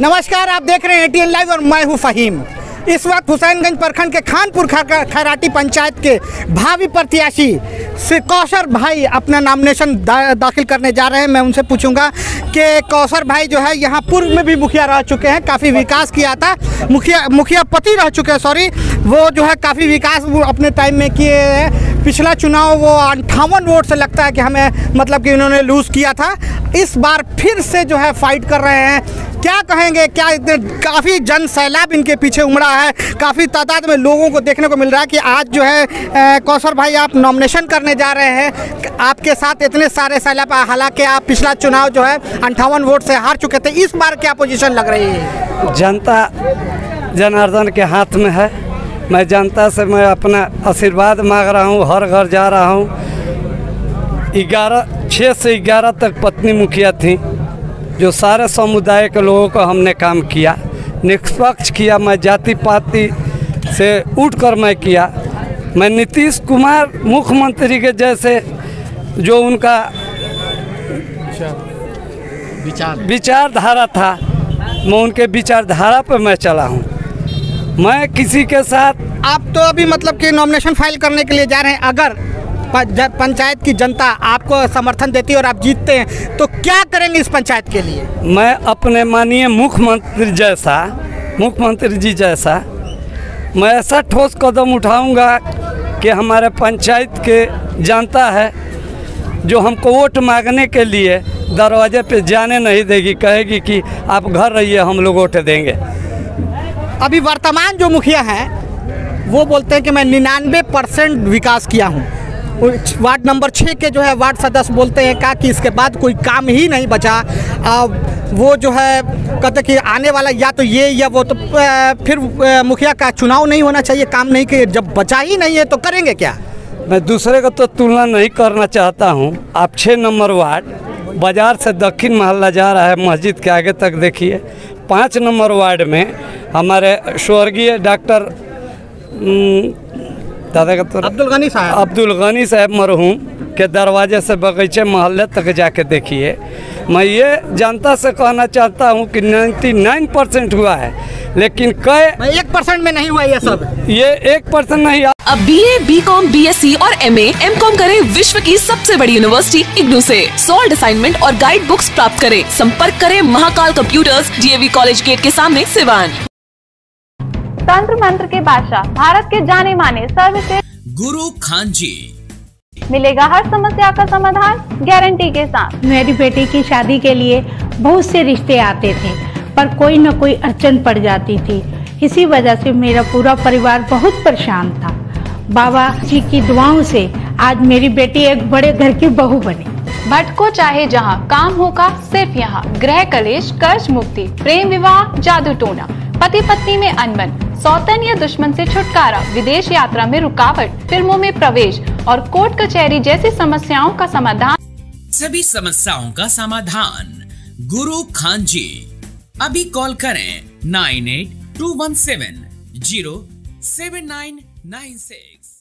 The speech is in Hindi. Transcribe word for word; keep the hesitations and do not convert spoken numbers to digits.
नमस्कार, आप देख रहे हैं एटीएन लाइव और मैं हूं फहीम। इस वक्त हुसैनगंज प्रखंड के खानपुर खैराटी पंचायत के भावी प्रत्याशी श्री कौसर भाई अपना नामिनेशन दा, दाखिल करने जा रहे हैं। मैं उनसे पूछूंगा कि कौसर भाई जो है यहाँ पूर्व में भी मुखिया रह चुके हैं, काफ़ी विकास किया था, मुखिया मुखिया पति रह चुके हैं, सॉरी, वो जो है काफ़ी विकास वो अपने टाइम में किए हैं। पिछला चुनाव वो अंठावन वोट से लगता है कि हमें मतलब कि उन्होंने लूज़ किया था। इस बार फिर से जो है फाइट कर रहे हैं। क्या कहेंगे, क्या इतने काफ़ी जन सैलाब इनके पीछे उमड़ा है, काफ़ी तादाद में लोगों को देखने को मिल रहा है कि आज जो है कौसर भाई आप नॉमिनेशन करने जा रहे हैं, आपके साथ इतने सारे सैलाब, हालांकि आप पिछला चुनाव जो है अंठावन वोट से हार चुके थे, इस बार क्या पोजीशन लग रही है? जनता जनार्दन के हाथ में है। मैं जनता से मैं अपना आशीर्वाद मांग रहा हूँ, हर घर जा रहा हूँ। ग्यारह छः से ग्यारह तक पत्नी मुखिया थी, जो सारे समुदाय के लोगों को हमने काम किया, निष्पक्ष किया। मैं जाति पाति से उठकर मैं किया। मैं नीतीश कुमार मुख्यमंत्री के जैसे जो उनका विचार विचारधारा था, मैं उनके विचारधारा पर मैं चला हूँ। मैं किसी के साथ आप तो अभी मतलब कि नॉमिनेशन फाइल करने के लिए जा रहे हैं, अगर पंचायत की जनता आपको समर्थन देती है और आप जीतते हैं तो क्या करेंगे इस पंचायत के लिए? मैं अपने माननीय मुख्यमंत्री जैसा मुख्यमंत्री जी जैसा मैं ऐसा ठोस कदम उठाऊंगा कि हमारे पंचायत के जनता है जो हमको वोट मांगने के लिए दरवाजे पे जाने नहीं देगी, कहेगी कि आप घर रहिए, हम लोग वोट देंगे। अभी वर्तमान जो मुखिया हैं वो बोलते हैं कि मैं निन्यानवे परसेंट विकास किया हूँ। वार्ड नंबर छः के जो है वार्ड सदस्य बोलते हैं कहा कि इसके बाद कोई काम ही नहीं बचा। आ, वो जो है कहते कि आने वाला या तो ये या वो, तो फिर मुखिया का चुनाव नहीं होना चाहिए, काम नहीं किए। जब बचा ही नहीं है तो करेंगे क्या? मैं दूसरे का तो तुलना नहीं करना चाहता हूँ। आप छः नंबर वार्ड बाज़ार से दक्षिण मोहल्ला जा रहा है, मस्जिद के आगे तक देखिए। पाँच नंबर वार्ड में हमारे स्वर्गीय डॉक्टर दादा का तो अब्दुल गनी साहब अब्दुल गनी साहब मरहूम के दरवाजे से बगीचे मोहल्ले तक जाके देखिए। मैं ये जनता से कहना चाहता हूँ कि निन्यानवे परसेंट हुआ है, लेकिन कई एक परसेंट में नहीं हुआ ये सब। ये एक परसेंट नहीं। अब B A, B com, B S C और एम ए, एम कॉम करें विश्व की सबसे बड़ी यूनिवर्सिटी इग्नू से। सॉल्ड असाइनमेंट और गाइड बुक्स प्राप्त करें। संपर्क करें Mahakal computers, D A V college gate के सामने, सिवान। तंत्र मंत्र के बादशाह, भारत के जाने माने सर्वश्रेष्ठ गुरु खान जी, मिलेगा हर समस्या का समाधान गारंटी के साथ। मेरी बेटी की शादी के लिए बहुत से रिश्ते आते थे, पर कोई न कोई अड़चन पड़ जाती थी। इसी वजह से मेरा पूरा परिवार बहुत परेशान था। बाबा जी की दुआओं से आज मेरी बेटी एक बड़े घर की बहू बनी। भटको चाहे जहां, काम होगा सिर्फ यहाँ। गृह कलेश, कर्ज मुक्ति, प्रेम विवाह, जादू टोना, पति पत्नी में अनबन, सौतन या दुश्मन से छुटकारा, विदेश यात्रा में रुकावट, फिल्मों में प्रवेश और कोर्ट कचहरी जैसी समस्याओं का समाधान। सभी समस्याओं का समाधान गुरु खान जी। अभी कॉल करें nine eight two one seven zero seven nine nine six.